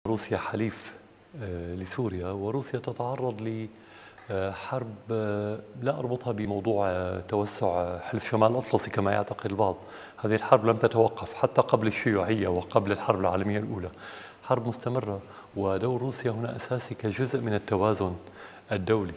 روسيا حليف لسوريا، وروسيا تتعرض لحرب لا أربطها بموضوع توسع حلف شمال الأطلسي كما يعتقد البعض. هذه الحرب لم تتوقف حتى قبل الشيوعية وقبل الحرب العالمية الأولى، حرب مستمرة، ودور روسيا هنا أساسي كجزء من التوازن الدولي.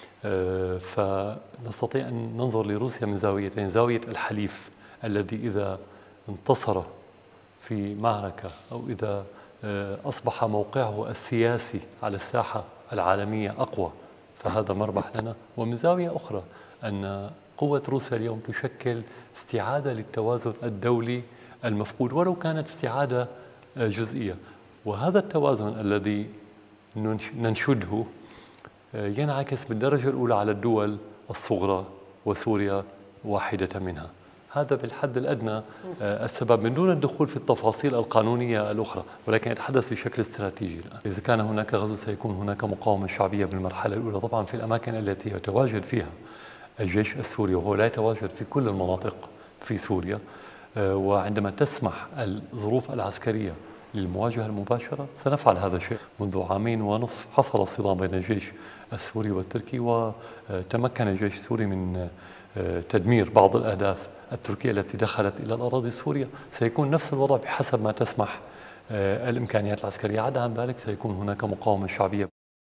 فنستطيع أن ننظر لروسيا من زاويتين: زاوية الحليف الذي إذا انتصر في معركة أو إذا أصبح موقعه السياسي على الساحة العالمية أقوى فهذا مربح لنا. ومن زاوية أخرى أن قوة روسيا اليوم تشكل استعادة للتوازن الدولي المفقود ولو كانت استعادة جزئية، وهذا التوازن الذي ننشده ينعكس بالدرجة الأولى على الدول الصغرى، وسوريا واحدة منها. هذا بالحد الأدنى السبب، من دون الدخول في التفاصيل القانونية الأخرى، ولكن أتحدث بشكل استراتيجي الآن. إذا كان هناك غزو سيكون هناك مقاومة شعبية بالمرحلة الأولى، طبعا في الأماكن التي يتواجد فيها الجيش السوري، وهو لا يتواجد في كل المناطق في سوريا. وعندما تسمح الظروف العسكرية للمواجهة المباشرة سنفعل هذا الشيء. منذ عامين ونصف حصل الصدام بين الجيش السوري والتركي، وتمكن الجيش السوري من تدمير بعض الأهداف التركية التي دخلت إلى الأراضي السورية. سيكون نفس الوضع بحسب ما تسمح الإمكانيات العسكرية. عدا عن ذلك سيكون هناك مقاومة شعبية.